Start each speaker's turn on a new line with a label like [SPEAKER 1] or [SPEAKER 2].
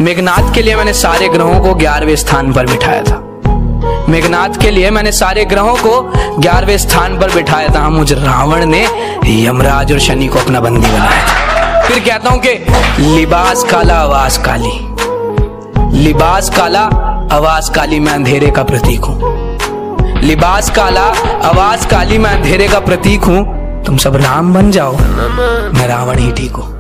[SPEAKER 1] मेघनाद के लिए मैंने सारे ग्रहों को 11वें स्थान पर बिठाया था। मेघनाद के लिए मैंने सारे ग्रहों को 11वें स्थान पर बिठाया था। मुझ रावण ने यमराज और शनि को अपना बंदी बनाया। फिर कहता हूं कि लिबास काला आवाज काली, लिबास काला आवाज काली, मैं अंधेरे का प्रतीक हूं। लिबास काला आवाज काली, मैं अंधेरे का प्रतीक हूं। तुम सब राम बन जाओ, मैं रावण ही ठीक हूं।